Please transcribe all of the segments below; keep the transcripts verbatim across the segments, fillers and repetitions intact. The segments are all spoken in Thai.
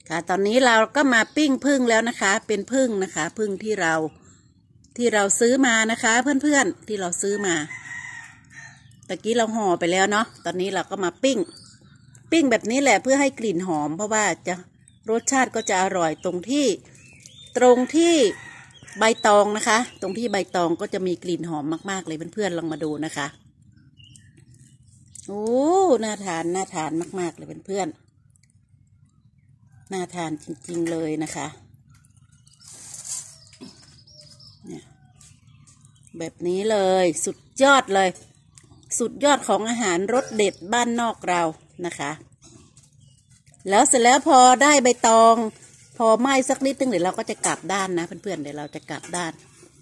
ค่ะตอนนี้เราก็มาปิ้งผึ้งแล้วนะคะเป็นผึ้งนะคะผึ้งที่เราที่เราซื้อมานะคะเพื่อนๆที่เราซื้อมาตะกี้เราห่อไปแล้วเนาะตอนนี้เราก็มาปิ้งปิ้งแบบนี้แหละเพื่อให้กลิ่นหอมเพราะว่าจะรสชาติก็จะอร่อยตรงที่ตรงที่ใบตองนะคะตรงที่ใบตองก็จะมีกลิ่นหอมมากๆเลยเพื่อนๆลองมาดูนะคะโอ้น่าทานน่าทานมากๆเลยเพื่อนๆน่าทานจริงๆเลยนะคะเนี่ยแบบนี้เลยสุดยอดเลยสุดยอดของอาหารรสเด็ดบ้านนอกเรานะคะแล้วเสร็จแล้วพอได้ใบตองพอไหม้สักนิดนึงเดี๋ยวเราก็จะกลับด้านนะเพื่อนๆเดี๋ยวเราจะกลับด้าน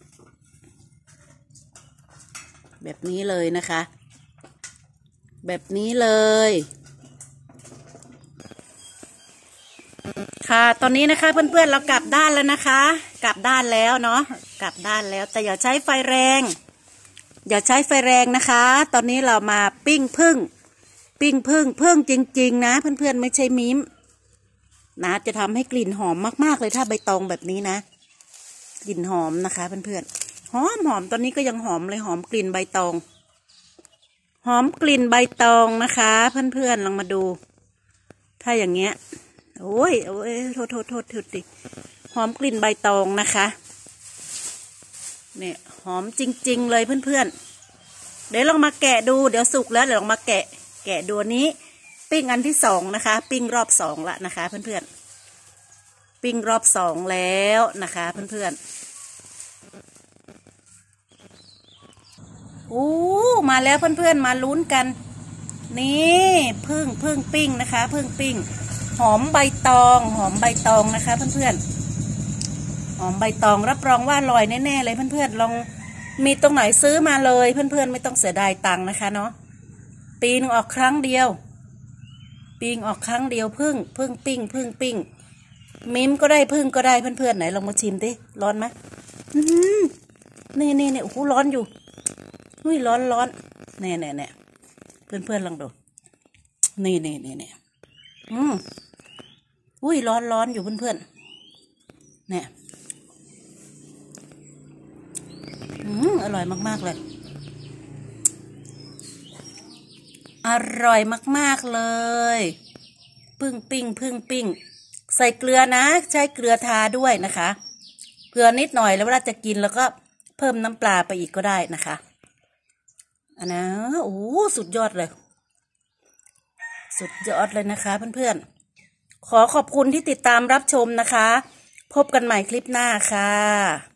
แบบนี้เลยนะคะแบบนี้เลยค่ะตอนนี้นะคะเพื่อนๆเรากลับด้านแล้วนะคะกลับด้านแล้วเนาะกลับด้านแล้วแต่อย่าใช้ไฟแรงอย่าใช้ไฟแรงนะคะตอนนี้เรามาปิ้งผึ้งปิ้งผึ้งผึ้งจริงๆนะเพื่อนๆไม่ใช่มิ้มนะจะทำให้กลิ่นหอมมากๆเลยถ้าใบตองแบบนี้นะกลิ่นหอมนะคะเพื่อนๆหอมหอมตอนนี้ก็ยังหอมเลยหอมกลิ่นใบตองหอมกลิ่นใบตองนะคะเพื่อนๆลองมาดูถ้าอย่างเงี้ยโอ้ยโอ้ยโทษโทษโทษโทษดิหอมกลิ่นใบตองนะคะเนี่ยหอมจริงๆเลยเพื่อนๆเดี๋ยวลองมาแกะดูเดี๋ยวสุกแล้วเดี๋ยวลองมาแกะแกะดูนี้ปิ้งอันที่สองนะคะปิ้งรอบสองละนะคะเพื่อนๆปิ้งรอบสองแล้วนะคะเพื่อนๆโอ้มาแล้วเพื่อนๆมาลุ้นกันนี่พึ่งพึ่งปิ้งนะคะพึ่งปิ้งหอมใบตองหอมใบตองนะคะเพื่อนๆหอมใบตองรับรองว่าอร่อยแน่ๆเลยเพื่อนๆลองมีตรงไหนซื้อมาเลยเพื่อนๆไม่ต้องเสียดายตังค์นะคะเนาะปีนึงออกครั้งเดียวปิ้งออกครั้งเดียวพึ่งพึ่งปิ้งพึ่งปิ้งมิ้มก็ได้พึ่งก็ได้เพื่อนๆไหนลองมาชิมดิร้อนไหมนี่นี่นี่โอ้โหร้อนอยู่อุ้ยร้อนร้อนแน่แน่แน่เพื่อนเพื่อนลองดูนี่นี่นี่นี่อืมอุ้ยร้อนร้อนอยู่เพื่อนเพื่อนเนี่ยอืมอร่อยมากๆเลยอร่อยมากๆเลยพึ่งปิ้งพึ่งปิ้งใส่เกลือนะใช้เกลือทาด้วยนะคะเกลือนิดหน่อยแล้วเวลาจะกินแล้วก็เพิ่มน้ำปลาไปอีกก็ได้นะคะอันนะโอ้สุดยอดเลยสุดยอดเลยนะคะเพื่อนๆขอขอบคุณที่ติดตามรับชมนะคะพบกันใหม่คลิปหน้าค่ะ